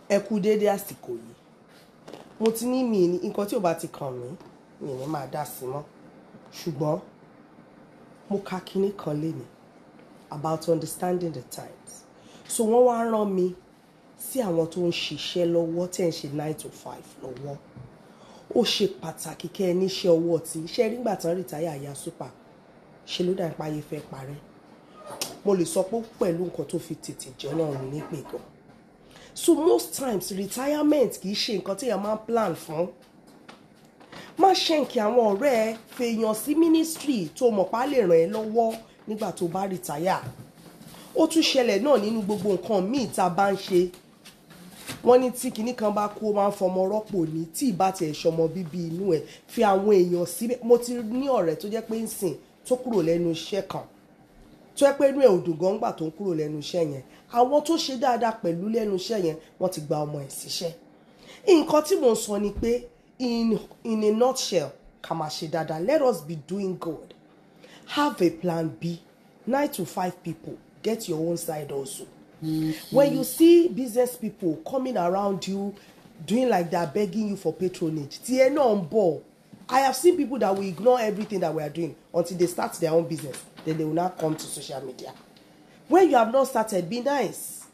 Ẹ kú dédé àsìkò yìí. Mo ti ní mi ní nǹkan tí ò bá ti kàn mí, mi ní máa dá sí mọ́. Ṣùgbọ́n mo ka kinní kan lénìí about understanding the times. So wọ́n wá rán mi sí àwọn tó ń ṣiṣẹ́ lọ́wọ́ tẹ́ ń ṣe 9 to 5 lọ́wọ́. Ó ṣe pàtàkì kẹ́ ẹ níṣẹ́ ọwọ́ tí iṣẹ́ rí nígbà tán rìtáyà àyà super ṣe ló dà nípa ayé fẹ́ parẹ́. Mo lè sọ pé pẹ̀lú nǹkan tó fi tètè jẹ́ náà ní nípìn gan. So most times retirement kì í ṣe nǹkan tí èèyàn máa ń plan fún. Má ṣẹ̀ǹkì àwọn ọ̀rẹ́ ẹ fèèyàn sí ministry tó mọ̀ pa lè ràn ẹ́ lọ́wọ́ nígbà tó bá retire. Ó tún ṣẹlẹ̀ náà nínú gbogbo nǹkan míì tá a bá ń ṣe. Wọ́n ní tí kinní kan bá kú ó máa ń fọmọ rọ́pò ní tí ìbá tiẹ̀ ṣọmọ bíbí inú ẹ̀ fi àwọn èèyàn síbẹ̀. Mo ti ní ọ̀rẹ́ tó jẹ́ pé ń sìn tó kúrò lẹ́nu iṣẹ́ kan tó jẹ́ pé inú ẹ̀ ò dùn gan gbà tó ń kúrò lẹ́nu iṣẹ́ yẹn. Àwọn tó ṣe dáadáa pẹ̀lú lẹ́nu iṣẹ́ yẹn wọ́n ti gba ọmọ ẹ̀ síṣẹ́. Nǹkan tí mò ń sọ ni pé in a nutshell ká máa ṣe dáadáa. Let us be doing good. Have a plan B. 9 to 5 people. Get your own side also. When you see business people coming around you doing like they're begging you for patronage, tiẹ̀ náà ń bọ̀. I have seen people that will ignore everything that we are doing until they start their own business. Then they will now come to social media. When you have not started, be nice.